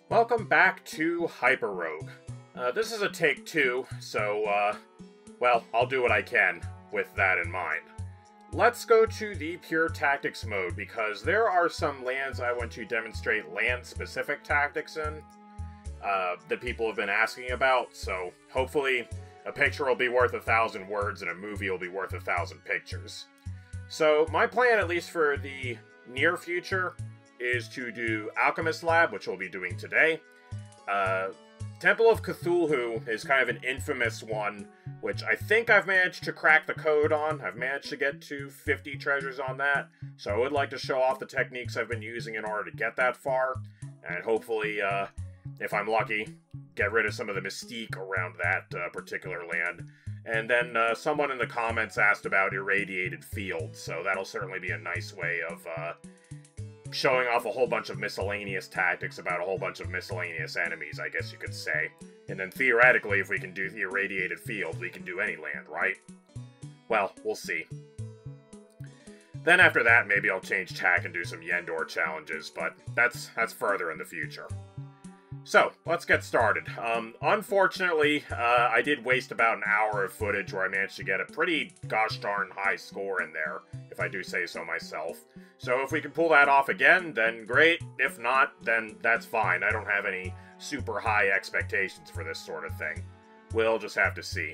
Welcome back to HyperRogue. This is a take two, so, well, I'll do what I can with that in mind. Let's go to the pure tactics mode, because there are some lands I want to demonstrate land-specific tactics in, that people have been asking about, so hopefully a picture will be worth 1,000 words and a movie will be worth 1,000 pictures. So, my plan, at least for the near future, is to do Alchemist Lab, which we'll be doing today. Temple of Cthulhu is kind of an infamous one, which I think I've managed to crack the code on. I've managed to get to 50 treasures on that, so I would like to show off the techniques I've been using in order to get that far, and hopefully, if I'm lucky, get rid of some of the mystique around that particular land. And then someone in the comments asked about irradiated fields, so that'll certainly be a nice way of showing off a whole bunch of miscellaneous tactics about a whole bunch of miscellaneous enemies, I guess you could say. And then theoretically, if we can do the irradiated field, we can do any land, right? Well, we'll see. Then after that, maybe I'll change tack and do some Yendor challenges, but that's further in the future. So, let's get started. Unfortunately, I did waste about an hour of footage where I managed to get a pretty gosh darn high score in there, if I do say so myself. So if we can pull that off again, then great. If not, then that's fine. I don't have any super high expectations for this sort of thing. We'll just have to see.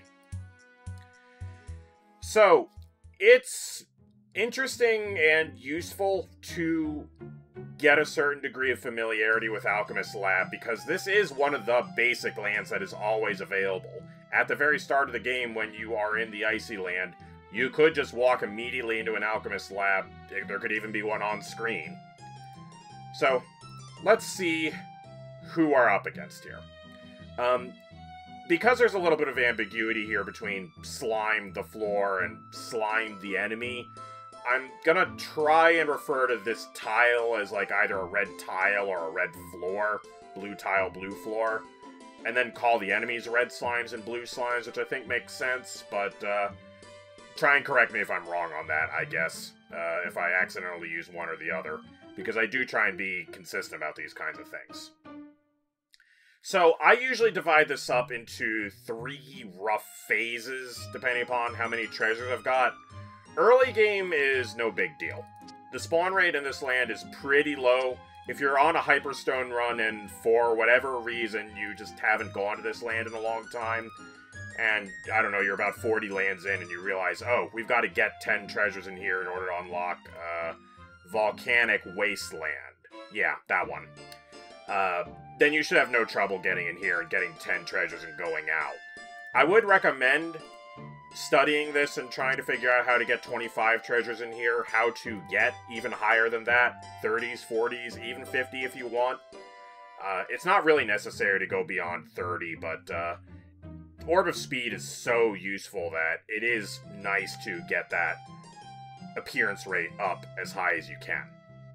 So, it's interesting and useful to get a certain degree of familiarity with Alchemist Lab, because this is one of the basic lands that is always available. At the very start of the game, when you are in the Icy Land, you could just walk immediately into an Alchemist Lab. There could even be one on screen. So, let's see who we're up against here. Because there's a little bit of ambiguity here between slime the floor and slime the enemy, I'm gonna try and refer to this tile as like either a red tile or a red floor, blue tile, blue floor, and then call the enemies red slimes and blue slimes, which I think makes sense, but try and correct me if I'm wrong on that, I guess, if I accidentally use one or the other, because I do try and be consistent about these kinds of things. So, I usually divide this up into 3 rough phases, depending upon how many treasures I've got. Early game is no big deal. The spawn rate in this land is pretty low. If you're on a Hyperstone run and for whatever reason you just haven't gone to this land in a long time, and, I don't know, you're about 40 lands in and you realize, oh, we've got to get 10 treasures in here in order to unlock Volcanic Wasteland. Yeah, that one. Then you should have no trouble getting in here and getting 10 treasures and going out. I would recommend studying this and trying to figure out how to get 25 treasures in here, how to get even higher than that, 30s, 40s, even 50 if you want. It's not really necessary to go beyond 30, but Orb of Speed is so useful that it is nice to get that appearance rate up as high as you can.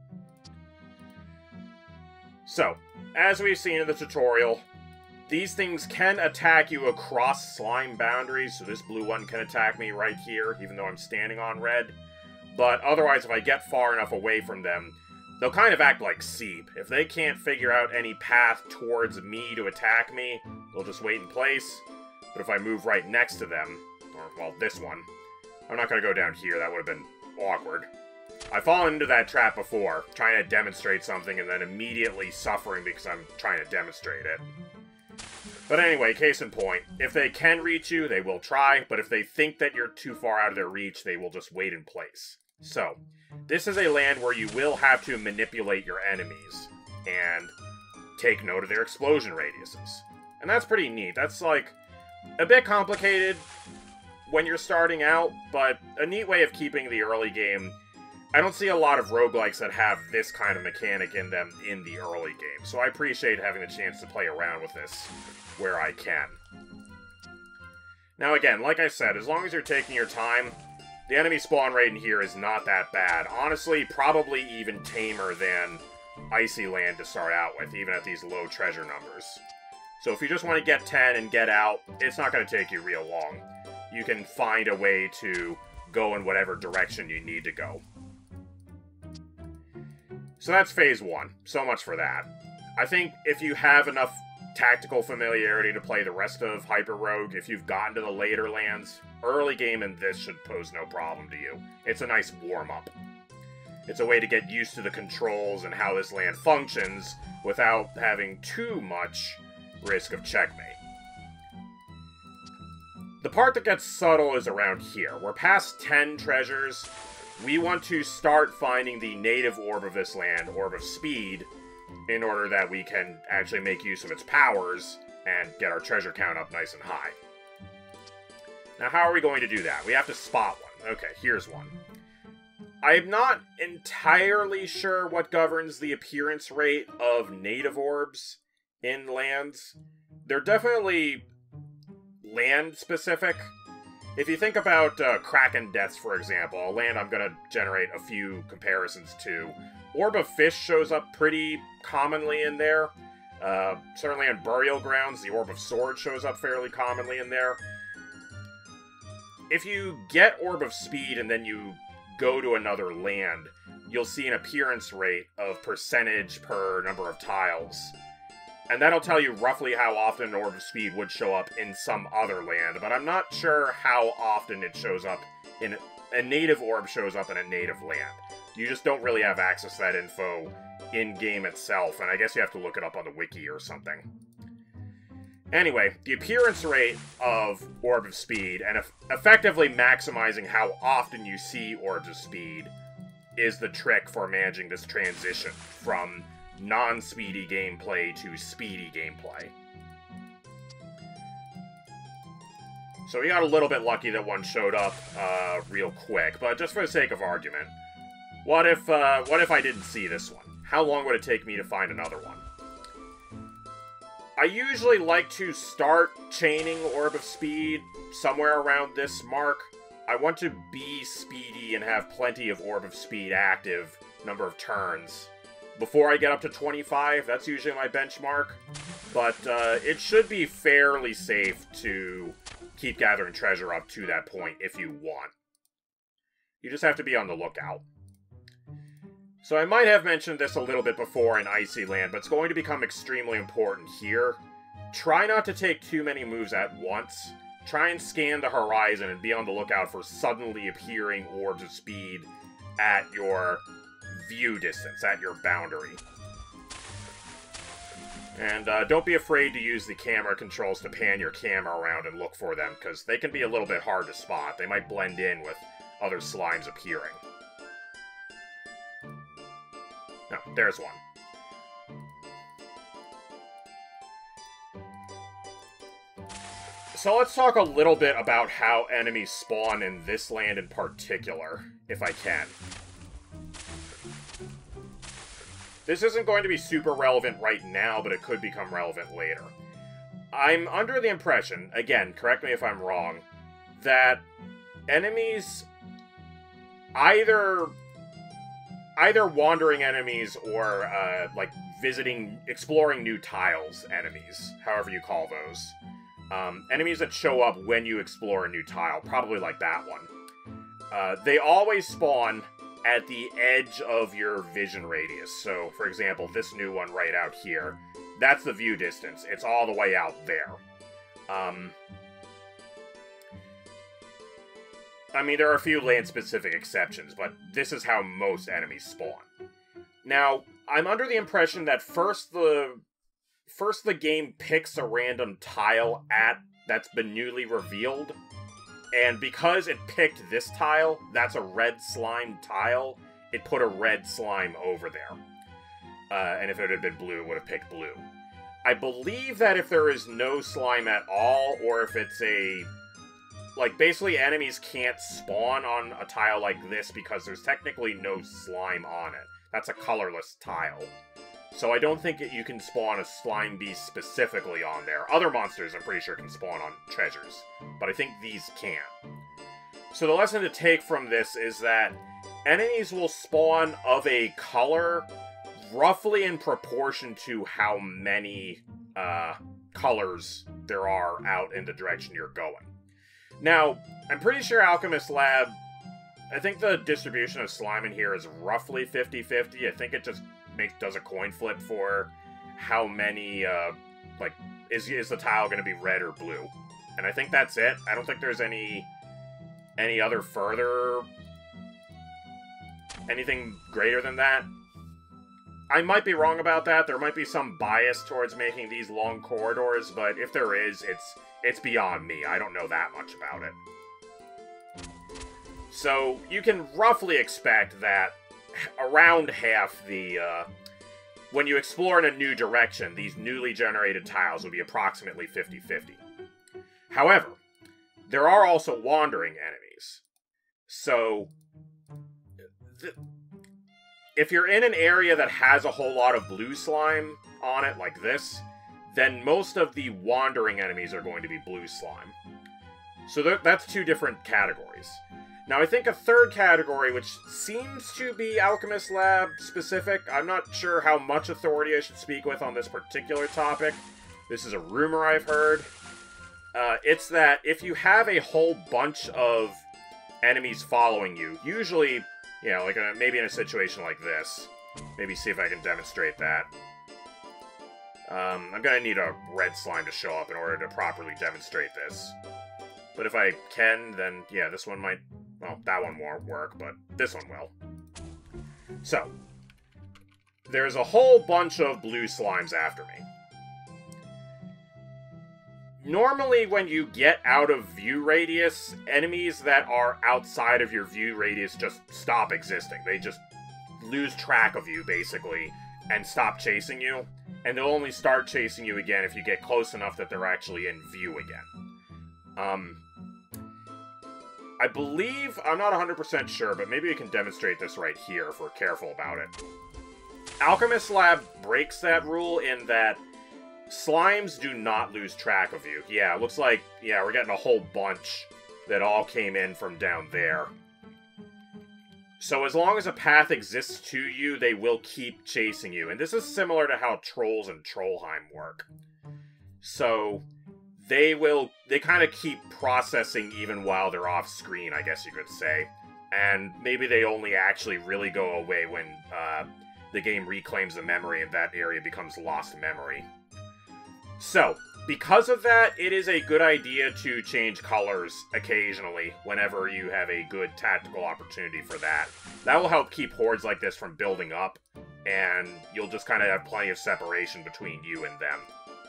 So, as we've seen in the tutorial, these things can attack you across slime boundaries, so this blue one can attack me right here, even though I'm standing on red. But otherwise, if I get far enough away from them, they'll kind of act like Seep. If they can't figure out any path towards me to attack me, they'll just wait in place. But if I move right next to them, or, well, this one, I'm not going to go down here, that would have been awkward. I've fallen into that trap before, trying to demonstrate something and then immediately suffering because I'm trying to demonstrate it. But anyway, case in point, if they can reach you, they will try, but if they think that you're too far out of their reach, they will just wait in place. So, this is a land where you will have to manipulate your enemies, and take note of their explosion radiuses. And that's pretty neat. That's, like, a bit complicated when you're starting out, but a neat way of keeping the early game. I don't see a lot of roguelikes that have this kind of mechanic in them in the early game, so I appreciate having the chance to play around with this where I can. Now again, like I said, as long as you're taking your time, the enemy spawn rate in here is not that bad. Honestly, probably even tamer than Icy Land to start out with, even at these low treasure numbers. So if you just want to get 10 and get out, it's not going to take you real long. You can find a way to go in whatever direction you need to go. So that's phase 1. So much for that. I think if you have enough tactical familiarity to play the rest of HyperRogue, if you've gotten to the later lands, early game in this should pose no problem to you. It's a nice warm-up. It's a way to get used to the controls and how this land functions without having too much risk of checkmate. The part that gets subtle is around here. We're past 10 treasures. We want to start finding the native orb of this land, Orb of Speed, in order that we can actually make use of its powers and get our treasure count up nice and high. Now, how are we going to do that? We have to spot one. Okay, here's one. I'm not entirely sure what governs the appearance rate of native orbs in lands. They're definitely land-specific. If you think about Kraken Deaths, for example, a land I'm going to generate a few comparisons to, Orb of Fish shows up pretty commonly in there. Certainly on Burial Grounds, the Orb of Sword shows up fairly commonly in there. If you get Orb of Speed and then you go to another land, you'll see an appearance rate of percentage per number of tiles. And that'll tell you roughly how often an Orb of Speed would show up in some other land, but I'm not sure how often it shows up in a native orb shows up in a native land. You just don't really have access to that info in-game itself, and I guess you have to look it up on the wiki or something. Anyway, the appearance rate of Orb of Speed, and effectively maximizing how often you see Orbs of Speed, is the trick for managing this transition from non-speedy gameplay to speedy gameplay. So we got a little bit lucky that one showed up real quick, but just for the sake of argument, what if I didn't see this one? How long would it take me to find another one? I usually like to start chaining Orb of Speed somewhere around this mark. I want to be speedy and have plenty of Orb of Speed active number of turns before I get up to 25. That's usually my benchmark. But it should be fairly safe to keep gathering treasure up to that point if you want. You just have to be on the lookout. So I might have mentioned this a little bit before in Icy Land, but it's going to become extremely important here. Try not to take too many moves at once. Try and scan the horizon and be on the lookout for suddenly appearing Orbs of Speed at your view distance, at your boundary. And don't be afraid to use the camera controls to pan your camera around and look for them, because they can be a little bit hard to spot. They might blend in with other slimes appearing. No, there's one. So let's talk a little bit about how enemies spawn in this land in particular, if I can. This isn't going to be super relevant right now, but it could become relevant later. I'm under the impression, again, correct me if I'm wrong, that enemies, either wandering enemies or, like, exploring new tiles enemies, however you call those. Enemies that show up when you explore a new tile, probably like that one. They always spawn at the edge of your vision radius. So, for example, this new one right out here, that's the view distance. It's all the way out there. I mean, there are a few land-specific exceptions, but this is how most enemies spawn. Now, I'm under the impression that first the game picks a random tile that's been newly revealed, and because it picked this tile, that's a red slime tile, it put a red slime over there. And if it had been blue, it would have picked blue. I believe that if there is no slime at all, or if it's like, basically enemies can't spawn on a tile like this because there's technically no slime on it. That's a colorless tile. So I don't think you can spawn a slime beast specifically on there. Other monsters, I'm pretty sure, can spawn on treasures, but I think these can't. So the lesson to take from this is that enemies will spawn of a color roughly in proportion to how many colors there are out in the direction you're going. Now, I'm pretty sure Alchemist Lab, I think the distribution of slime in here is roughly 50-50. I think it just does a coin flip for how many, like, is the tile going to be red or blue. And I think that's it. I don't think there's any other further... anything greater than that. I might be wrong about that. There might be some bias towards making these long corridors, but if there is, it's beyond me. I don't know that much about it. So, you can roughly expect that around half the, when you explore in a new direction, these newly generated tiles will be approximately 50-50. However, there are also wandering enemies. So, if you're in an area that has a whole lot of blue slime on it, like this, then most of the wandering enemies are going to be blue slime. So that's two different categories. Now, I think a third category, which seems to be Alchemist Lab specific, I'm not sure how much authority I should speak with on this particular topic. This is a rumor I've heard. It's that if you have a whole bunch of enemies following you, usually... you know, like maybe in a situation like this. Maybe see if I can demonstrate that. I'm gonna need a red slime to show up in order to properly demonstrate this. But if I can, then yeah, this one might... well, that one won't work, but this one will. So, there's a whole bunch of blue slimes after me. Normally, when you get out of view radius, enemies that are outside of your view radius just stop existing. They just lose track of you, basically, and stop chasing you. And they'll only start chasing you again if you get close enough that they're actually in view again. I believe, I'm not 100% sure, but maybe we can demonstrate this right here if we're careful about it. Alchemist Lab breaks that rule in that slimes do not lose track of you. Yeah, it looks like, yeah, we're getting a whole bunch that all came in from down there. So as long as a path exists to you, they will keep chasing you. And this is similar to how trolls and Trollheim work. So they kind of keep processing even while they're off screen, I guess you could say. And maybe they only actually really go away when the game reclaims the memory and that area becomes lost memory. So, because of that, it is a good idea to change colors occasionally whenever you have a good tactical opportunity for that. That will help keep hordes like this from building up, and you'll just kind of have plenty of separation between you and them.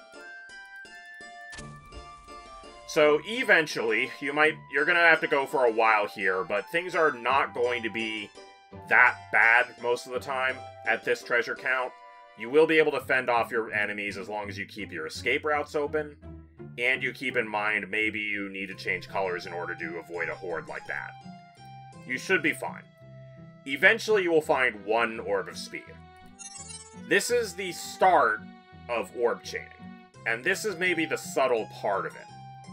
So, eventually, you're gonna have to go for a while here, but things are not going to be that bad most of the time at this treasure count. You will be able to fend off your enemies as long as you keep your escape routes open, and you keep in mind maybe you need to change colors in order to avoid a horde like that. You should be fine. Eventually you will find one Orb of Speed. This is the start of orb chaining, and this is maybe the subtle part of it.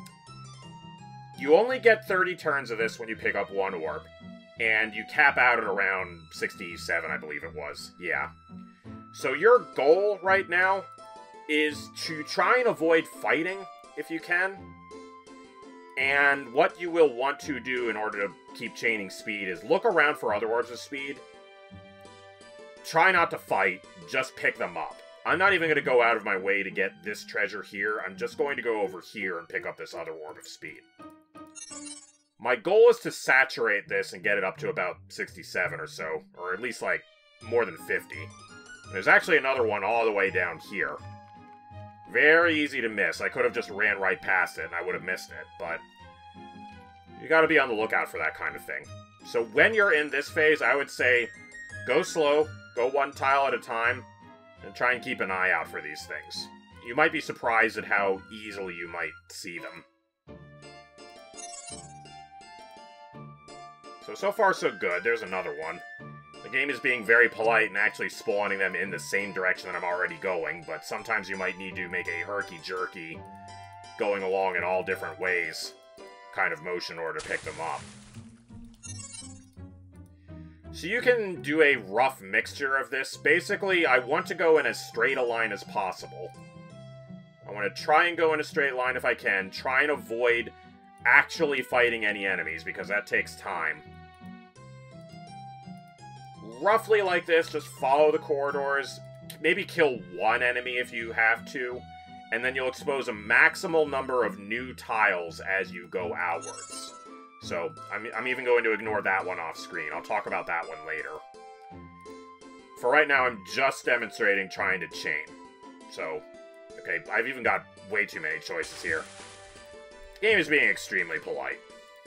You only get 30 turns of this when you pick up one orb, and you cap out at around 67, I believe it was. Yeah. So your goal right now is to try and avoid fighting, if you can. And what you will want to do in order to keep chaining speed is look around for other Orbs of Speed. Try not to fight, just pick them up. I'm not even going to go out of my way to get this treasure here. I'm just going to go over here and pick up this other Orb of Speed. My goal is to saturate this and get it up to about 67 or so, or at least like more than 50. There's actually another one all the way down here. Very easy to miss. I could have just ran right past it and I would have missed it, but you gotta be on the lookout for that kind of thing. So when you're in this phase, I would say go slow, go one tile at a time, and try and keep an eye out for these things. You might be surprised at how easily you might see them. So far so good. There's another one. The game is being very polite and actually spawning them in the same direction that I'm already going, but sometimes you might need to make a herky-jerky, going along in all different ways kind of motion in order to pick them up. So you can do a rough mixture of this. Basically, I want to go in as straight a line as possible. I want to try and go in a straight line if I can, try and avoid actually fighting any enemies, because that takes time. Roughly like this, just follow the corridors, maybe kill one enemy if you have to, and then you'll expose a maximal number of new tiles as you go outwards. So, I'm even going to ignore that one off screen. I'll talk about that one later. For right now, I'm just demonstrating trying to chain. So, okay, I've even got way too many choices here. The game is being extremely polite.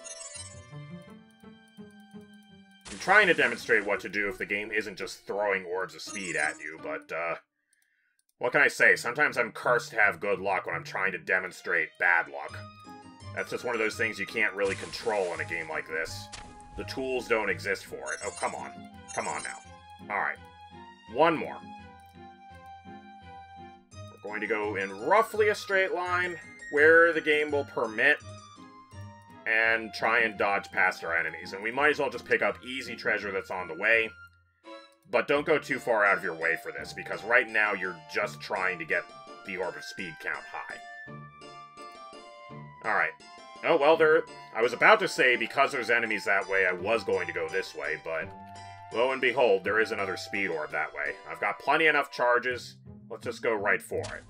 I'm trying to demonstrate what to do if the game isn't just throwing Orbs of Speed at you, but, what can I say? Sometimes I'm cursed to have good luck when I'm trying to demonstrate bad luck. That's just one of those things you can't really control in a game like this. The tools don't exist for it. Oh, come on. Come on now. Alright. One more. We're going to go in roughly a straight line, where the game will permit, and try and dodge past our enemies. And we might as well just pick up easy treasure that's on the way. But don't go too far out of your way for this, because right now you're just trying to get the Orb of Speed count high. Alright. Oh, well, I was about to say, because there's enemies that way, I was going to go this way, but lo and behold, there is another speed orb that way. I've got plenty enough charges. Let's just go right for it.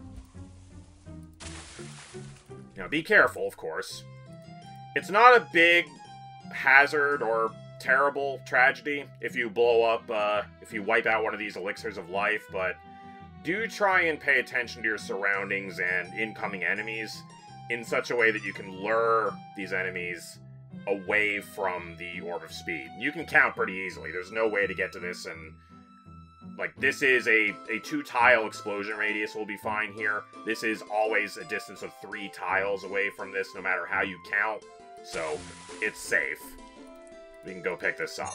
Now, be careful, of course. It's not a big hazard or terrible tragedy if you blow up, if you wipe out one of these elixirs of life, but do try and pay attention to your surroundings and incoming enemies in such a way that you can lure these enemies away from the Orb of Speed. You can count pretty easily. There's no way to get to this, and like, this is a 2-tile explosion radius will be fine here. This is always a distance of 3 tiles away from this, no matter how you count, so it's safe. We can go pick this up.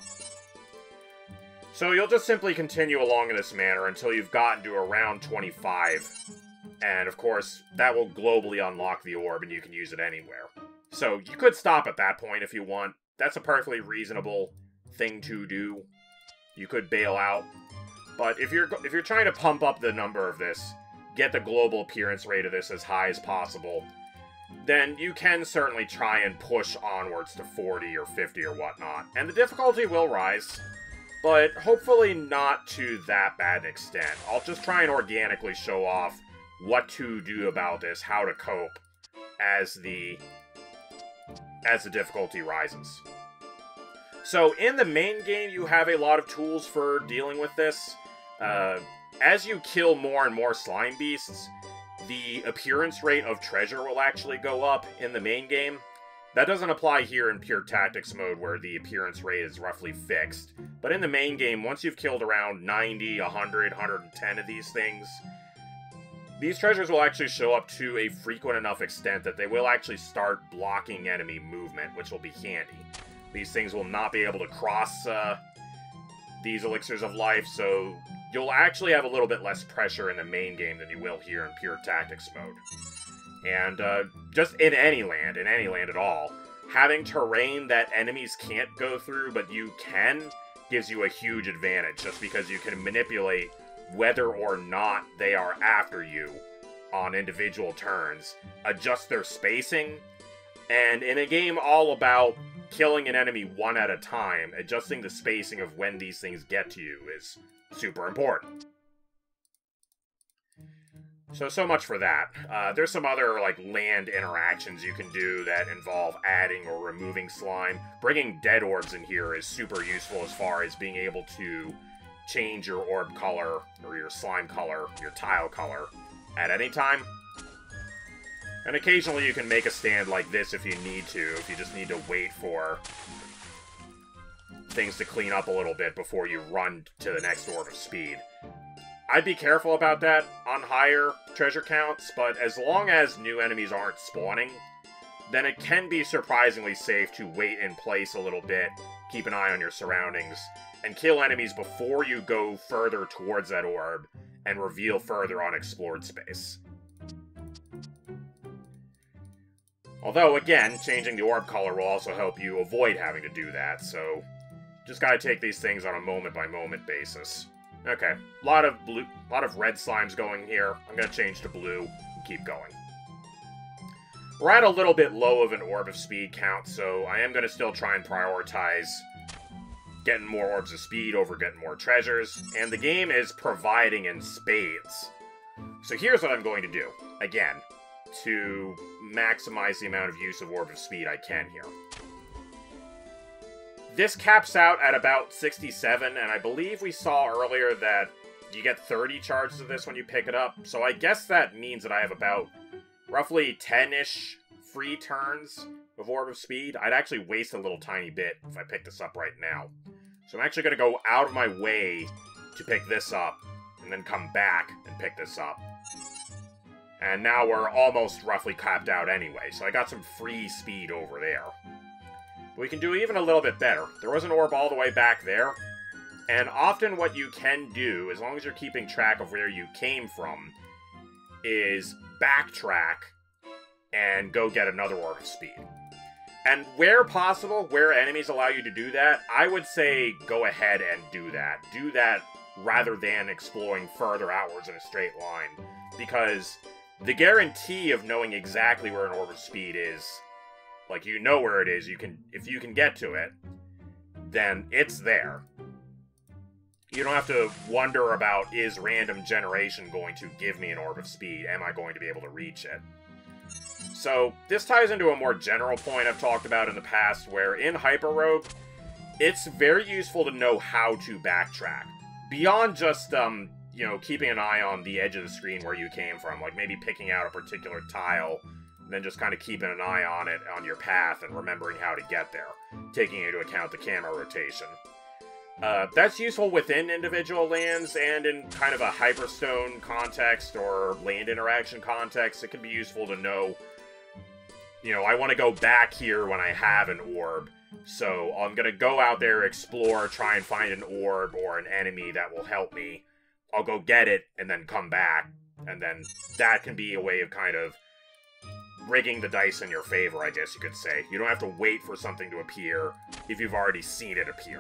So you'll just simply continue along in this manner until you've gotten to around 25. And, of course, that will globally unlock the orb, and you can use it anywhere. So, you could stop at that point if you want. That's a perfectly reasonable thing to do. You could bail out. But if you're trying to pump up the number of this, get the global appearance rate of this as high as possible, then you can certainly try and push onwards to 40 or 50 or whatnot. And the difficulty will rise, but hopefully not to that bad an extent. I'll just try and organically show off what to do about this, how to cope as the difficulty rises. So in the main game, you have a lot of tools for dealing with this. As you kill more and more slime beasts, the appearance rate of treasure will actually go up in the main game. That doesn't apply here in pure tactics mode, where the appearance rate is roughly fixed. But in the main game, once you've killed around 90, 100, 110 of these things, these treasures will actually show up to a frequent enough extent that they will actually start blocking enemy movement, which will be handy. These things will not be able to cross these elixirs of life, so you'll actually have a little bit less pressure in the main game than you will here in pure tactics mode. And just in any land at all, having terrain that enemies can't go through but you can gives you a huge advantage, just because you can manipulate whether or not they are after you on individual turns, adjust their spacing, and in a game all about killing an enemy one at a time, adjusting the spacing of when these things get to you is super important. So much for that. There's some other, like, land interactions you can do that involve adding or removing slime. Bringing dead orbs in here is super useful as far as being able to change your orb color, or your slime color, your tile color, at any time. And occasionally you can make a stand like this if you need to, if you just need to wait for things to clean up a little bit before you run to the next Orb of Speed. I'd be careful about that on higher treasure counts, but as long as new enemies aren't spawning, then it can be surprisingly safe to wait in place a little bit, keep an eye on your surroundings, and kill enemies before you go further towards that orb and reveal further unexplored space. Although, again, changing the orb color will also help you avoid having to do that, so just gotta take these things on a moment-by-moment basis. Okay, a lot of red slimes going here. I'm gonna change to blue and keep going. We're at a little bit low of an Orb of Speed count, so I am gonna still try and prioritize getting more Orbs of Speed over getting more treasures, and the game is providing in spades. So here's what I'm going to do, again, to maximize the amount of use of Orb of Speed I can here. This caps out at about 67, and I believe we saw earlier that you get 30 charges of this when you pick it up, so I guess that means that I have about roughly 10-ish free turns of Orb of Speed. I'd actually waste a little tiny bit if I pick this up right now. So I'm actually going to go out of my way to pick this up, and then come back and pick this up. And now we're almost roughly capped out anyway, so I got some free speed over there. But we can do even a little bit better. There was an orb all the way back there, and often what you can do, as long as you're keeping track of where you came from, is backtrack and go get another Orb of Speed. And where possible, where enemies allow you to do that, I would say go ahead and do that. Do that rather than exploring further outwards in a straight line, because the guarantee of knowing exactly where an Orb of Speed is, like, you know where it is, if you can get to it, then it's there. You don't have to wonder about, is random generation going to give me an Orb of Speed? Am I going to be able to reach it? So, this ties into a more general point I've talked about in the past, where in HyperRogue, it's very useful to know how to backtrack. Beyond just, you know, keeping an eye on the edge of the screen where you came from, like maybe picking out a particular tile, and then just kind of keeping an eye on it on your path and remembering how to get there, taking into account the camera rotation. That's useful within individual lands, and in kind of a Hyperstone context or land interaction context, it can be useful to know, you know, I want to go back here when I have an orb, so I'm going to go out there, explore, try and find an orb or an enemy that will help me. I'll go get it, and then come back, and then that can be a way of kind of rigging the dice in your favor, I guess you could say. You don't have to wait for something to appear if you've already seen it appear.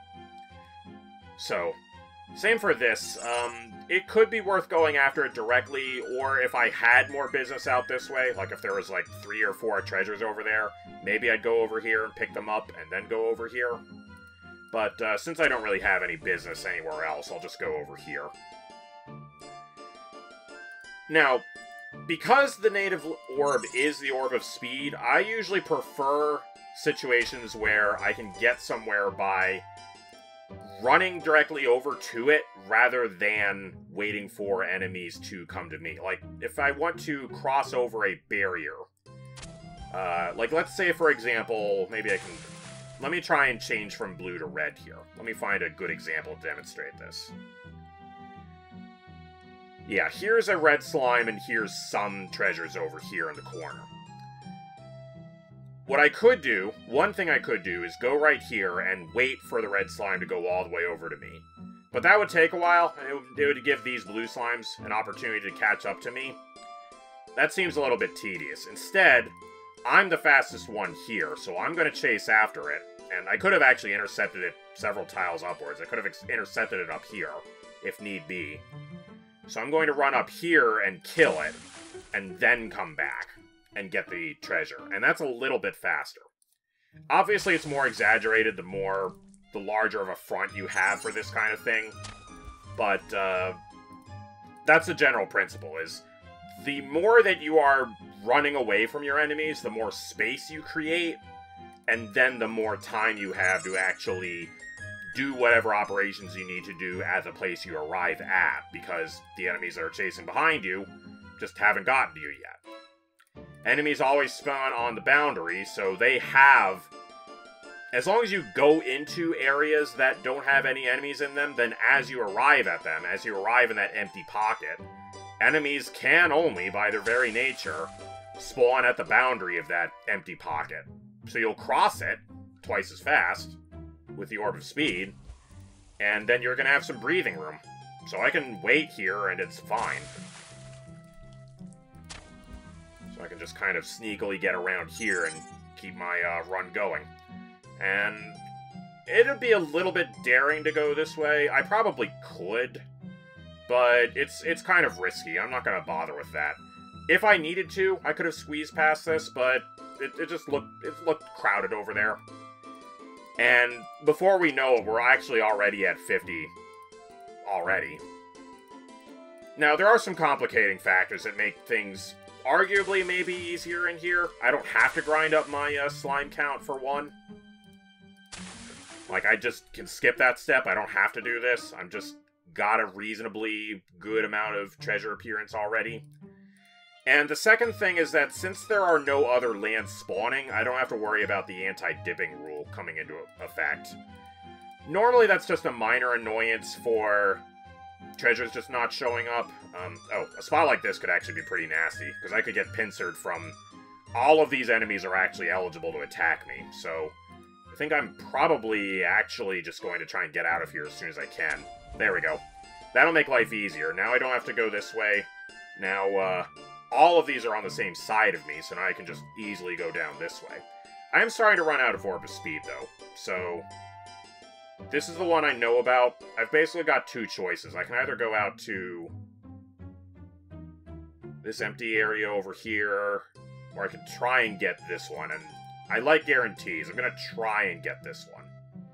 So, same for this. It could be worth going after it directly, or if I had more business out this way, like if there was like 3 or 4 treasures over there, maybe I'd go over here and pick them up and then go over here. But since I don't really have any business anywhere else, I'll just go over here. Now, because the native orb is the Orb of Speed, I usually prefer situations where I can get somewhere by running directly over to it rather than waiting for enemies to come to me. Like, if I want to cross over a barrier, like let's say, for example, maybe I can... Let me try and change from blue to red here. Let me find a good example to demonstrate this. Yeah, here's a red slime, and here's some treasures over here in the corner. What I could do, one thing I could do, is go right here and wait for the red slime to go all the way over to me. But that would take a while, and it would give these blue slimes an opportunity to catch up to me. That seems a little bit tedious. Instead, I'm the fastest one here, so I'm going to chase after it. And I could have actually intercepted it several tiles upwards. I could have intercepted it up here, if need be. So I'm going to run up here and kill it, and then come back and get the treasure. And that's a little bit faster. Obviously, it's more exaggerated the larger of a front you have for this kind of thing. But that's the general principle, is the more that you are running away from your enemies, the more space you create, and then the more time you have to actually do whatever operations you need to do at the place you arrive at, because the enemies that are chasing behind you just haven't gotten to you yet. Enemies always spawn on the boundary, so they have... As long as you go into areas that don't have any enemies in them, then as you arrive at them, as you arrive in that empty pocket, enemies can only, by their very nature, spawn at the boundary of that empty pocket. So you'll cross it twice as fast with the Orb of Speed, and then you're going to have some breathing room. So I can wait here, and it's fine. So I can just kind of sneakily get around here and keep my run going. And it'd be a little bit daring to go this way. I probably could, but it's kind of risky. I'm not going to bother with that. If I needed to, I could have squeezed past this, but it looked crowded over there. And before we know it, we're actually already at 50 already. Now, there are some complicating factors that make things arguably maybe easier in here. I don't have to grind up my slime count for one. Like, I just can skip that step. I don't have to do this. I'm just got a reasonably good amount of treasure appearance already. And the second thing is that since there are no other lands spawning, I don't have to worry about the anti-dipping rule coming into effect. Normally that's just a minor annoyance for treasures just not showing up. Oh, a spot like this could actually be pretty nasty, because I could get pincered from... All of these enemies are actually eligible to attack me, so... I think I'm probably actually just going to try and get out of here as soon as I can. There we go. That'll make life easier. Now I don't have to go this way. Now, all of these are on the same side of me, so now I can just easily go down this way. I am starting to run out of Orb of Speed, though, so... This is the one I know about. I've basically got two choices. I can either go out to this empty area over here, or I can try and get this one, and I like guarantees. I'm gonna try and get this one.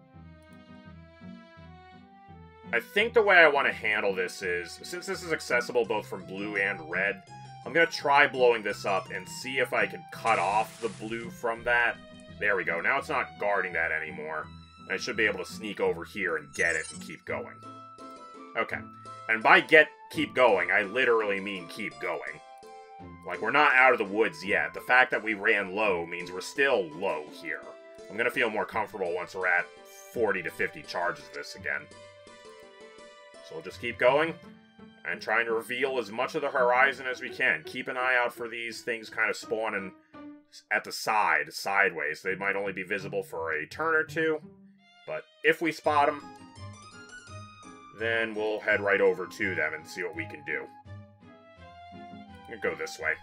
I think the way I want to handle this is, since this is accessible both from blue and red, I'm gonna try blowing this up and see if I can cut off the blue from that. There we go. Now it's not guarding that anymore. And I should be able to sneak over here and get it and keep going. Okay. And by keep going, I literally mean keep going. Like, we're not out of the woods yet. The fact that we ran low means we're still low here. I'm gonna feel more comfortable once we're at 40 to 50 charges of this again. So we'll just keep going, and trying to reveal as much of the horizon as we can. Keep an eye out for these things kind of spawning at the side, sideways. They might only be visible for a turn or two, but if we spot them, then we'll head right over to them and see what we can do. I'm gonna go this way.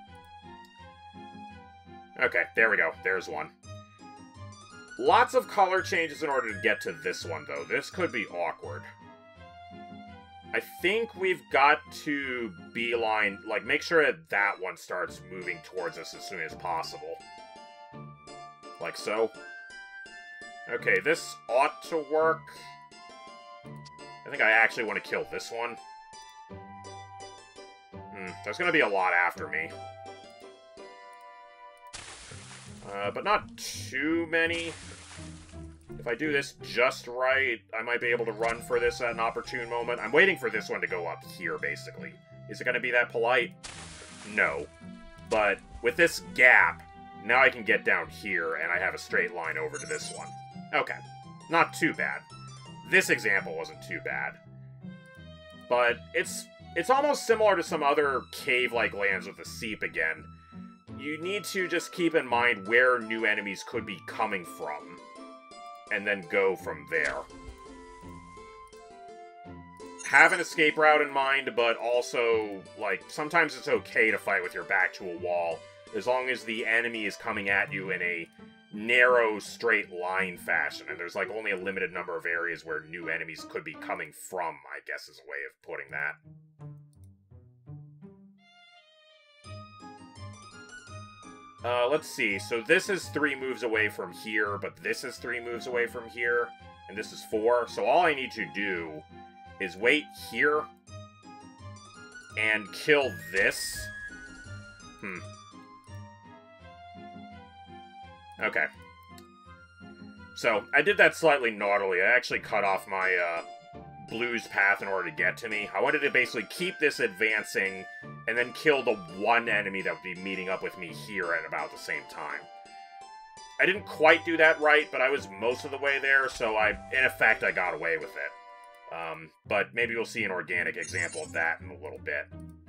Okay, there we go. There's one. Lots of color changes in order to get to this one, though. This could be awkward. I think we've got to beeline, like, make sure that that one starts moving towards us as soon as possible. Like so. Okay, this ought to work. I think I actually want to kill this one. There's going to be a lot after me. But not too many. If I do this just right, I might be able to run for this at an opportune moment. I'm waiting for this one to go up here, basically. Is it going to be that polite? No. But with this gap, now I can get down here, and I have a straight line over to this one. Okay. Not too bad. This example wasn't too bad. But it's almost similar to some other cave-like lands with the seep again. You need to just keep in mind where new enemies could be coming from, and then go from there. Have an escape route in mind, but also, like, sometimes it's okay to fight with your back to a wall, as long as the enemy is coming at you in a narrow, straight line fashion, and there's, like, only a limited number of areas where new enemies could be coming from, I guess is a way of putting that. Let's see. So this is 3 moves away from here, but this is 3 moves away from here, and this is 4. So all I need to do is wait here and kill this. Okay. So I did that slightly naughtily. I actually cut off my blue's path in order to get to me. I wanted to basically keep this advancing and then kill the one enemy that would be meeting up with me here at about the same time. I didn't quite do that right, but I was most of the way there, so in effect, I got away with it. But maybe we'll see an organic example of that in a little bit.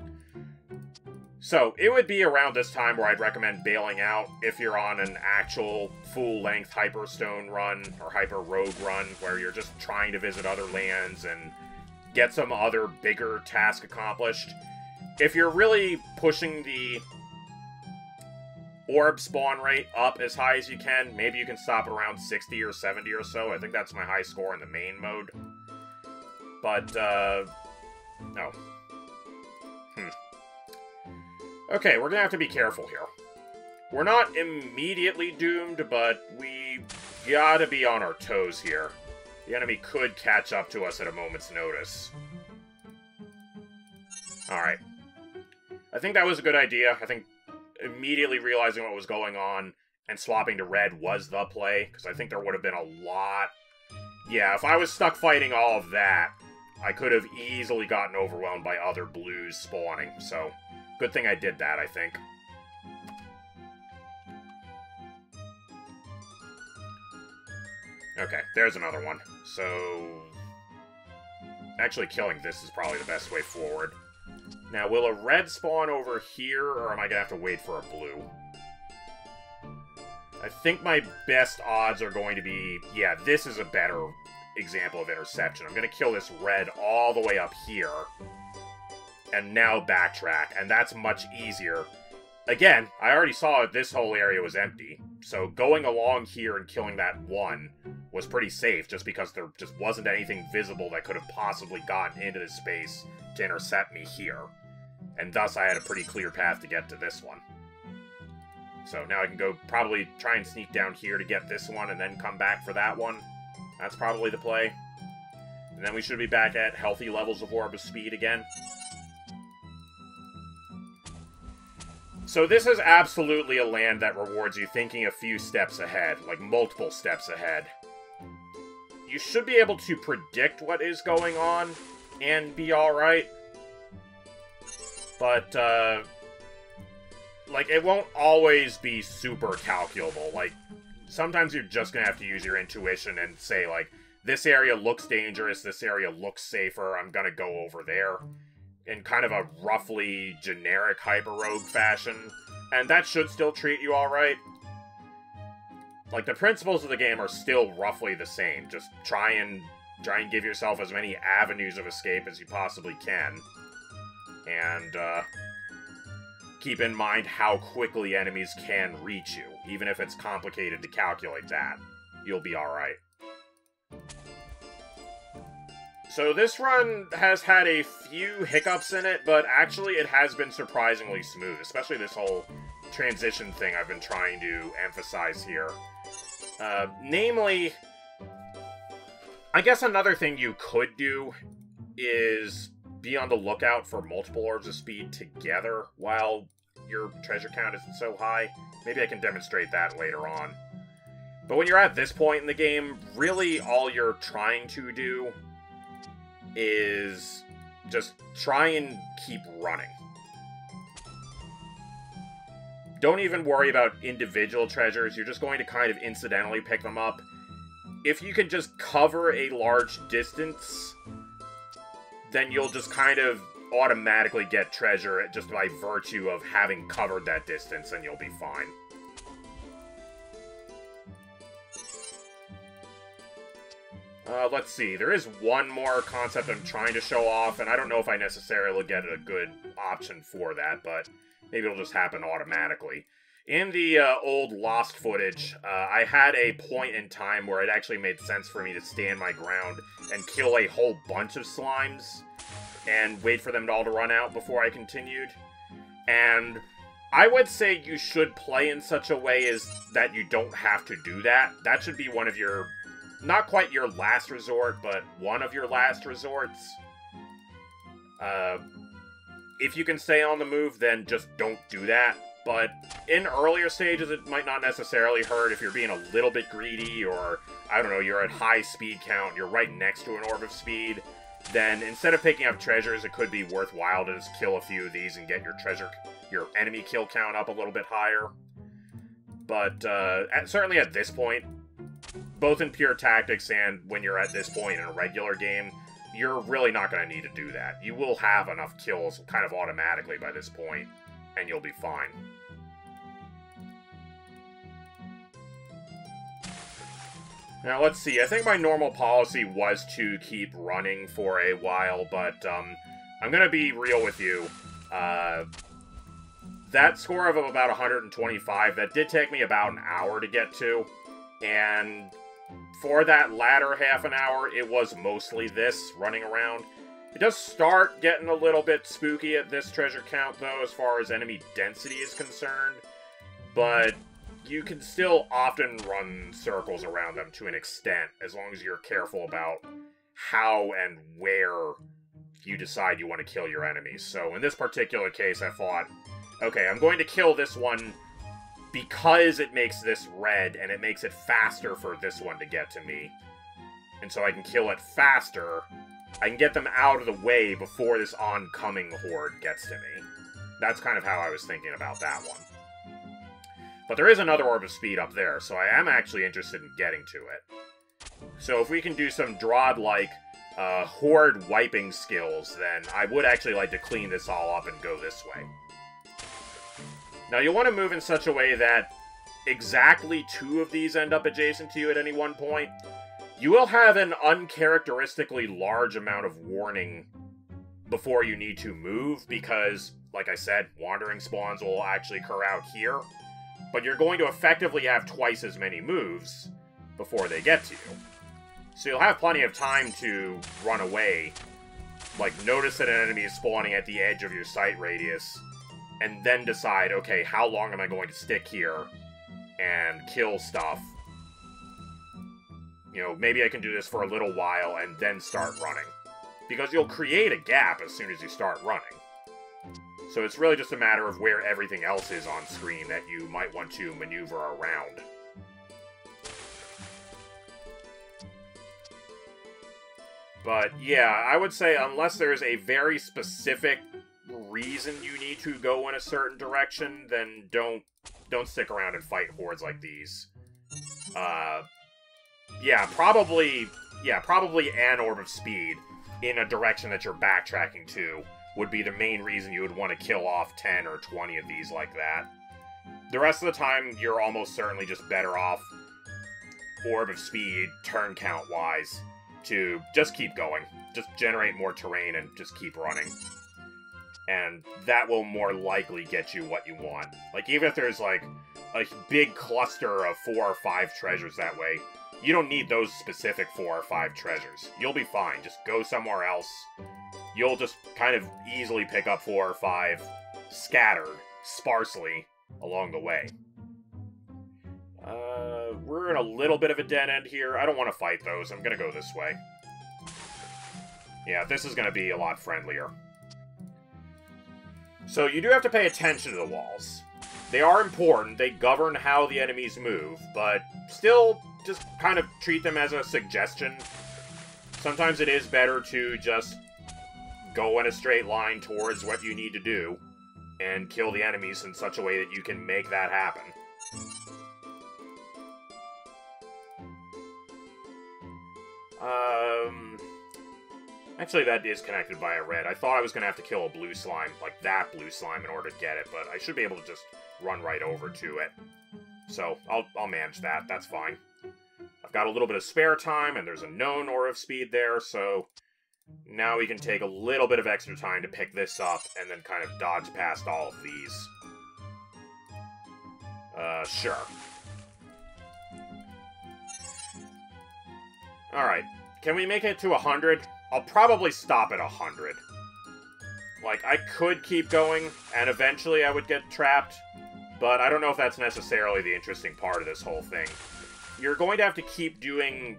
So, it would be around this time where I'd recommend bailing out if you're on an actual full-length Hyperstone run or HyperRogue run, where you're just trying to visit other lands and get some other bigger task accomplished. If you're really pushing the orb spawn rate up as high as you can, maybe you can stop at around 60 or 70 or so. I think that's my high score in the main mode. But, no. Okay, we're gonna have to be careful here. We're not immediately doomed, but we gotta be on our toes here. The enemy could catch up to us at a moment's notice. Alright. I think that was a good idea. I think immediately realizing what was going on and swapping to red was the play, because I think there would have been a lot... Yeah, if I was stuck fighting all of that, I could have easily gotten overwhelmed by other blues spawning, so good thing I did that, I think. Okay, there's another one. So, actually killing this is probably the best way forward. Now, will a red spawn over here, or am I gonna have to wait for a blue? I think my best odds are going to be... Yeah, this is a better example of interception. I'm gonna kill this red all the way up here, and now backtrack, and that's much easier. Again, I already saw this whole area was empty, so going along here and killing that one was pretty safe, just because there just wasn't anything visible that could have possibly gotten into this space to intercept me here. And thus I had a pretty clear path to get to this one. So now I can go probably try and sneak down here to get this one and then come back for that one. That's probably the play. And then we should be back at healthy levels of Orb of Speed again. So this is absolutely a land that rewards you thinking a few steps ahead, like multiple steps ahead. You should be able to predict what is going on and be alright. But, like, it won't always be super calculable. Like, sometimes you're just gonna have to use your intuition and say, like, this area looks dangerous, this area looks safer, I'm gonna go over there. In kind of a roughly generic HyperRogue fashion. And that should still treat you alright. Like, the principles of the game are still roughly the same. Just try and give yourself as many avenues of escape as you possibly can. And, keep in mind how quickly enemies can reach you. Even if it's complicated to calculate that, you'll be alright. So this run has had a few hiccups in it, but actually it has been surprisingly smooth, especially this whole transition thing I've been trying to emphasize here. Namely, I guess another thing you could do is be on the lookout for multiple Orbs of Speed together while your treasure count isn't so high. Maybe I can demonstrate that later on. But when you're at this point in the game, really all you're trying to do is just try and keep running. Don't even worry about individual treasures, you're just going to kind of incidentally pick them up. If you can just cover a large distance, then you'll just kind of automatically get treasure just by virtue of having covered that distance, and you'll be fine. Let's see, there is one more concept I'm trying to show off, and I don't know if I necessarily get a good option for that, but maybe it'll just happen automatically. In the old Lost footage, I had a point in time where it actually made sense for me to stand my ground and kill a whole bunch of slimes, and wait for them all to run out before I continued. And I would say you should play in such a way as that you don't have to do that. That should be one of your... not quite your last resort, but one of your last resorts. If you can stay on the move, then just don't do that. But in earlier stages, it might not necessarily hurt if you're being a little bit greedy, or, I don't know, you're at high speed count, you're right next to an Orb of Speed. Then, instead of picking up treasures, it could be worthwhile to just kill a few of these and get your enemy kill count up a little bit higher. But, certainly at this point, both in pure tactics and when you're at this point in a regular game, you're really not going to need to do that. You will have enough kills kind of automatically by this point, and you'll be fine. Now, let's see. I think my normal policy was to keep running for a while, but I'm going to be real with you. That score of about 125, that did take me about an hour to get to, and for that latter half an hour, it was mostly this, running around. It does start getting a little bit spooky at this treasure count, though, as far as enemy density is concerned. But you can still often run circles around them to an extent, as long as you're careful about how and where you decide you want to kill your enemies. So in this particular case, I thought, okay, I'm going to kill this one because it makes this red, and it makes it faster for this one to get to me. And so I can kill it faster. I can get them out of the way before this oncoming horde gets to me. That's kind of how I was thinking about that one. But there is another Orb of Speed up there, so I am actually interested in getting to it. So if we can do some Drawd-like horde wiping skills, then I would actually like to clean this all up and go this way. Now, you'll want to move in such a way that exactly 2 of these end up adjacent to you at any one point. You will have an uncharacteristically large amount of warning before you need to move, because, like I said, wandering spawns will actually occur out here. But you're going to effectively have twice as many moves before they get to you. So you'll have plenty of time to run away, like notice that an enemy is spawning at the edge of your sight radius, and then decide, okay, how long am I going to stick here and kill stuff? You know, maybe I can do this for a little while and then start running. Because you'll create a gap as soon as you start running. So it's really just a matter of where everything else is on screen that you might want to maneuver around. But yeah, I would say unless there's a very specific reason you need to go in a certain direction, then don't stick around and fight hordes like these. Yeah, probably an Orb of Speed in a direction that you're backtracking to would be the main reason you would want to kill off 10 or 20 of these like that. The rest of the time, you're almost certainly just better off Orb of Speed, turn count-wise, to just keep going. Just generate more terrain and just keep running. And that will more likely get you what you want. Like, even if there's, like, a big cluster of 4 or 5 treasures that way, you don't need those specific 4 or 5 treasures. You'll be fine. Just go somewhere else. You'll just kind of easily pick up 4 or 5 scattered, sparsely, along the way. We're in a little bit of a dead end here. I don't want to fight those. I'm gonna go this way. Yeah, this is gonna be a lot friendlier. So you do have to pay attention to the walls. They are important. They govern how the enemies move, but still just kind of treat them as a suggestion. Sometimes it is better to just go in a straight line towards what you need to do and kill the enemies in such a way that you can make that happen. Actually, that is connected by a red. I thought I was going to have to kill a blue slime, like that blue slime, in order to get it, but I should be able to just run right over to it. So, I'll manage that. That's fine. I've got a little bit of spare time, and there's a known Orb of Speed there, so now we can take a little bit of extra time to pick this up, and then kind of dodge past all of these. Sure. Alright. Can we make it to 100? I'll probably stop at 100. Like, I could keep going, and eventually I would get trapped, but I don't know if that's necessarily the interesting part of this whole thing. You're going to have to keep doing...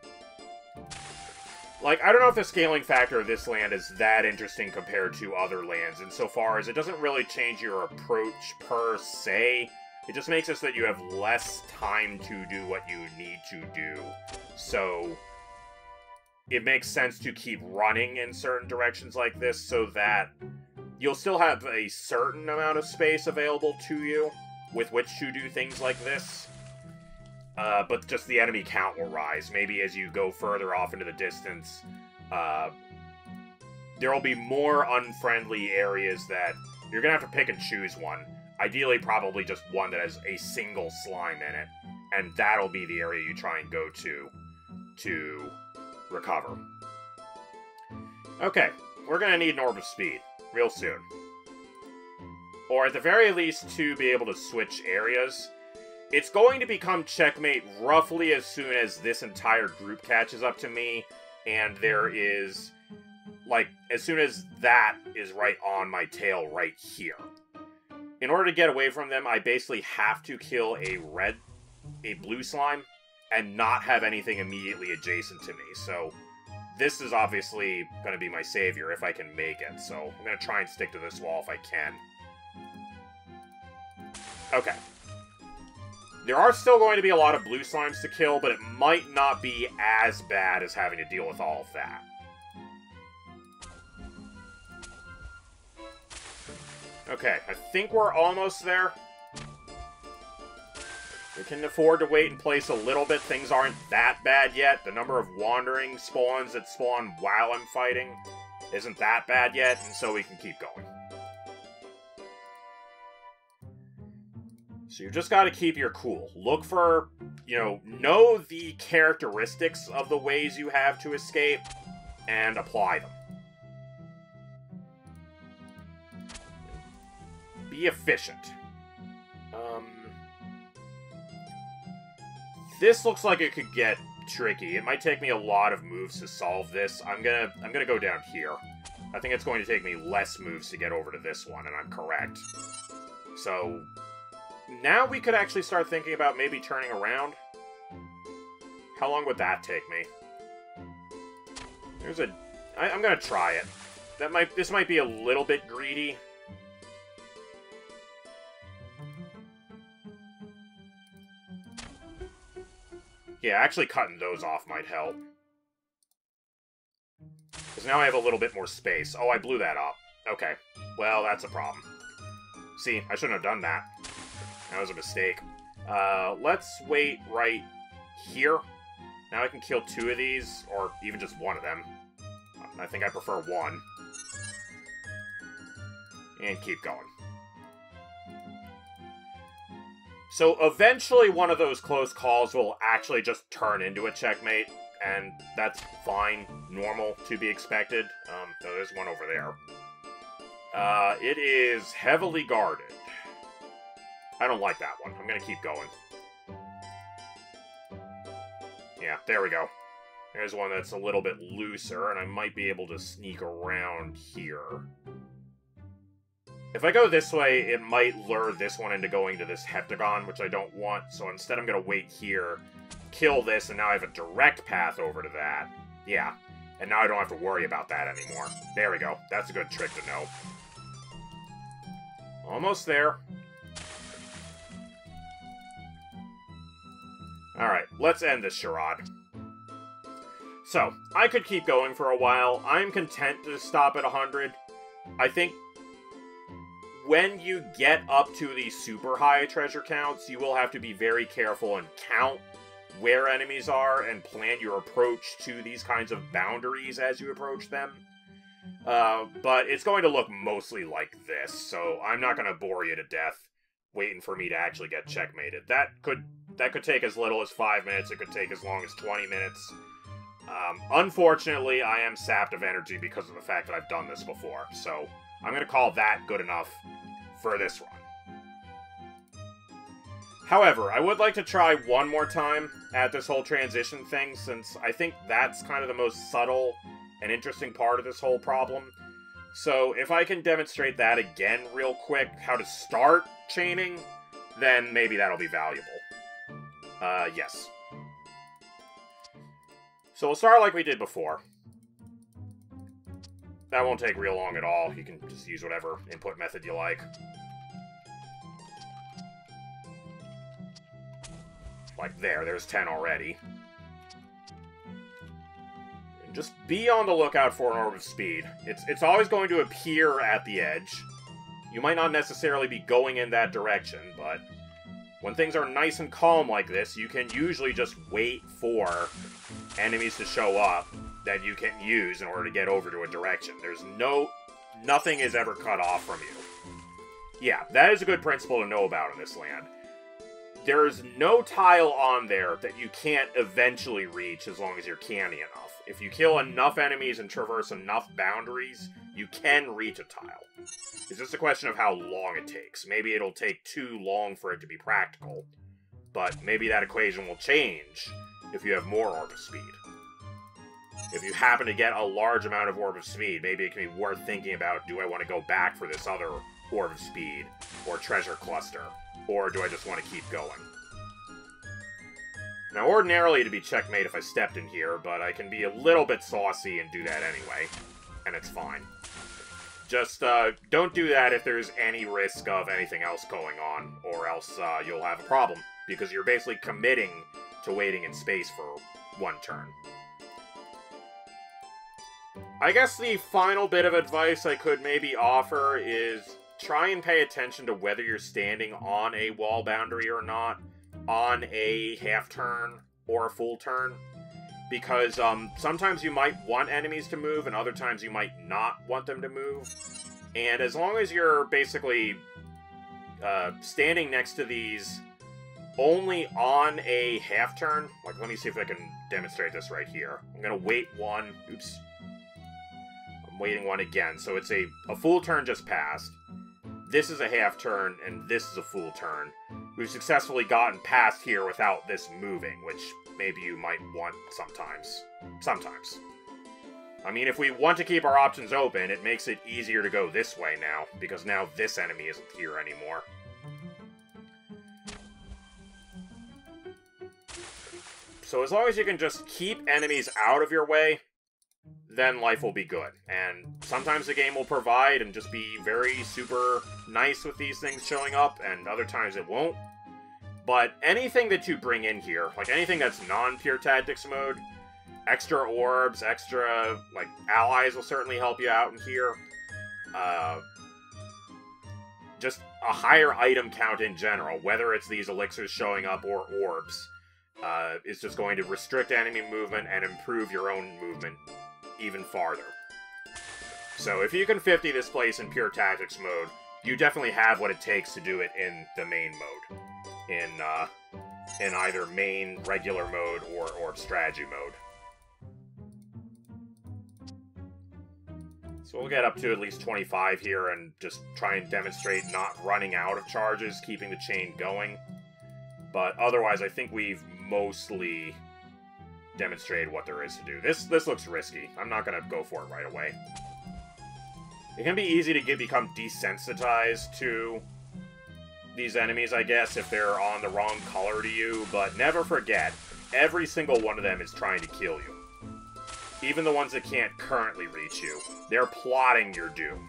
Like, I don't know if the scaling factor of this land is that interesting compared to other lands, insofar as it doesn't really change your approach per se. It just makes it so that you have less time to do what you need to do. So it makes sense to keep running in certain directions like this so that you'll still have a certain amount of space available to you with which to do things like this. But just the enemy count will rise. Maybe as you go further off into the distance, there will be more unfriendly areas that you're going to have to pick and choose one. Ideally, probably just one that has a single slime in it. And that'll be the area you try and go to recover. Okay, we're going to need an Orb of Speed real soon. Or at the very least, to be able to switch areas. It's going to become checkmate roughly as soon as this entire group catches up to me, and there is, like, as soon as that is right on my tail right here. in order to get away from them, I basically have to kill a blue slime, and not have anything immediately adjacent to me. So this is obviously going to be my savior if I can make it. So I'm going to try and stick to this wall if I can. Okay. There are still going to be a lot of blue slimes to kill, but it might not be as bad as having to deal with all of that. Okay, I think we're almost there. We can afford to wait in place a little bit. Things aren't that bad yet. The number of wandering spawns that spawn while I'm fighting isn't that bad yet, and so we can keep going. So you just got to keep your cool. Look for, know the characteristics of the ways you have to escape, and apply them. Be efficient. This looks like it could get tricky. It might take me a lot of moves to solve this. I'm gonna go down here. I think it's going to take me less moves to get over to this one, and I'm correct. So now we could actually start thinking about maybe turning around. How long would that take me? I'm gonna try it. This might be a little bit greedy. Yeah, actually cutting those off might help. Because now I have a little bit more space. Oh, I blew that up. Okay. Well, that's a problem. See, I shouldn't have done that. That was a mistake. Let's wait right here. Now I can kill 2 of these, or even just one of them. I think I prefer one. And keep going. So eventually one of those close calls will actually just turn into a checkmate, and that's fine, normal, to be expected. There's one over there. It is heavily guarded. I don't like that one. I'm gonna keep going. Yeah, there we go. There's one that's a little bit looser, and I might be able to sneak around here. If I go this way, it might lure this one into going to this heptagon, which I don't want, so instead I'm going to wait here, kill this, and now I have a direct path over to that. Yeah, and now I don't have to worry about that anymore. There we go. That's a good trick to know. Almost there. Alright, let's end this charade. So, I could keep going for a while. I'm content to stop at 100. I think when you get up to these super high treasure counts, you will have to be very careful and count where enemies are and plan your approach to these kinds of boundaries as you approach them. But it's going to look mostly like this, so I'm not going to bore you to death waiting for me to actually get checkmated. That could take as little as 5 minutes, it could take as long as 20 minutes. Unfortunately, I am sapped of energy because of the fact that I've done this before, so I'm going to call that good enough for this run. However, I would like to try one more time at this whole transition thing, since I think that's kind of the most subtle and interesting part of this whole problem. So if I can demonstrate that again real quick, how to start chaining, then maybe that'll be valuable. Yes. So we'll start like we did before. That won't take real long at all. You can just use whatever input method you like. Like there's 10 already. And just be on the lookout for an Orb of Speed. It's always going to appear at the edge. You might not necessarily be going in that direction, but when things are nice and calm like this, you can usually just wait for enemies to show up that you can use in order to get over to a direction. Nothing is ever cut off from you. Yeah, that is a good principle to know about in this land. There's no tile on there that you can't eventually reach as long as you're canny enough. If you kill enough enemies and traverse enough boundaries, you can reach a tile. It's just a question of how long it takes. Maybe it'll take too long for it to be practical, but maybe that equation will change if you have more Orb of Speed. If you happen to get a large amount of Orb of Speed, maybe it can be worth thinking about, do I want to go back for this other Orb of Speed or Treasure Cluster? Or do I just want to keep going? Now, ordinarily it'd be checkmate if I stepped in here, but I can be a little bit saucy and do that anyway. And it's fine. Just, don't do that if there's any risk of anything else going on, or else, you'll have a problem. Because you're basically committing to waiting in space for one turn. I guess the final bit of advice I could maybe offer is try and pay attention to whether you're standing on a wall boundary or not, on a half turn or a full turn. Because sometimes you might want enemies to move, and other times you might not want them to move. And as long as you're basically standing next to these only on a half turn, like let me see if I can demonstrate this right here. I'm going to wait one. Oops. I'm waiting one again. So it's a full turn just passed. This is a half turn, and this is a full turn. We've successfully gotten past here without this moving, which maybe you might want sometimes. Sometimes. I mean, if we want to keep our options open, it makes it easier to go this way now, because now this enemy isn't here anymore. So as long as you can just keep enemies out of your way, then life will be good. And sometimes the game will provide and just be very super nice with these things showing up, and other times it won't. But anything that you bring in here, like anything that's non-pure tactics mode, extra orbs, extra, like, allies will certainly help you out in here. Just a higher item count in general, whether it's these elixirs showing up or orbs, is just going to restrict enemy movement and improve your own movement even farther. So if you can 50 this place in pure tactics mode, you definitely have what it takes to do it in the main mode. In either main, regular mode, or strategy mode. So we'll get up to at least 25 here and just try and demonstrate not running out of charges, keeping the chain going. But otherwise, I think we've mostly demonstrated what there is to do. This looks risky. I'm not going to go for it right away. It can be easy to become desensitized to these enemies, I guess, if they're on the wrong color to you, but never forget, every single one of them is trying to kill you. Even the ones that can't currently reach you. They're plotting your doom.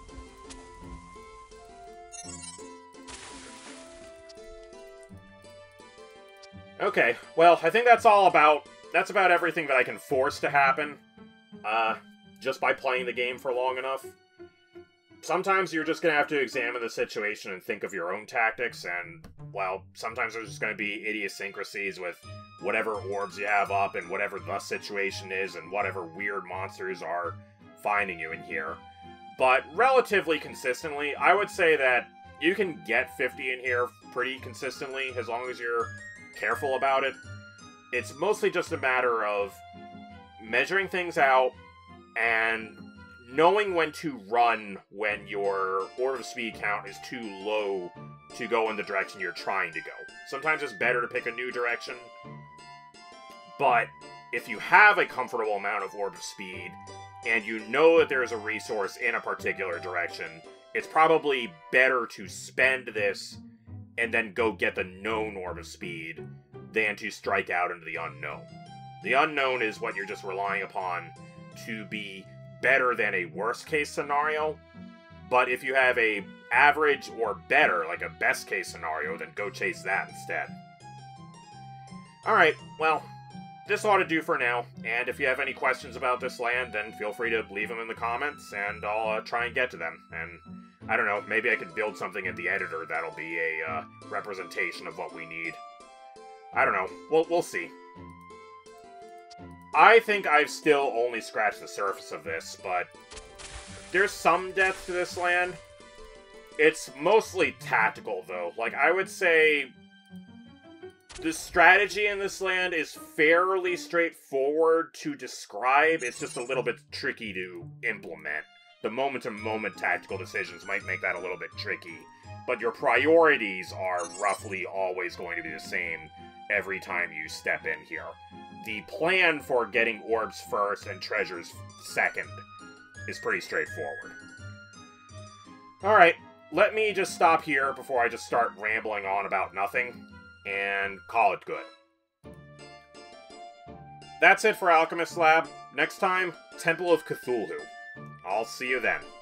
Okay, well, I think that's about everything that I can force to happen, just by playing the game for long enough. Sometimes you're just going to have to examine the situation and think of your own tactics, and, well, sometimes there's just going to be idiosyncrasies with whatever orbs you have up and whatever the situation is and whatever weird monsters are finding you in here. But relatively consistently, I would say that you can get 50 in here pretty consistently as long as you're careful about it. It's mostly just a matter of measuring things out and knowing when to run when your Orb of Speed count is too low to go in the direction you're trying to go. Sometimes it's better to pick a new direction, but if you have a comfortable amount of Orb of Speed, and you know that there's a resource in a particular direction, it's probably better to spend this and then go get the known Orb of Speed than to strike out into the unknown. The unknown is what you're just relying upon to be better than a worst-case scenario, but if you have a average or better, like a best-case scenario, then go chase that instead. Alright, well, this ought to do for now, and if you have any questions about this land, then feel free to leave them in the comments, and I'll try and get to them. And, I don't know, maybe I can build something in the editor that'll be a representation of what we need. I don't know. We'll see. I think I've still only scratched the surface of this, but there's some depth to this land. It's mostly tactical, though. Like, I would say the strategy in this land is fairly straightforward to describe. It's just a little bit tricky to implement. The moment-to-moment tactical decisions might make that a little bit tricky, but your priorities are roughly always going to be the same every time you step in here. The plan for getting orbs first and treasures second is pretty straightforward. Alright, let me just stop here before I just start rambling on about nothing, and call it good. That's it for Alchemist Lab. Next time, Temple of Cthulhu. I'll see you then.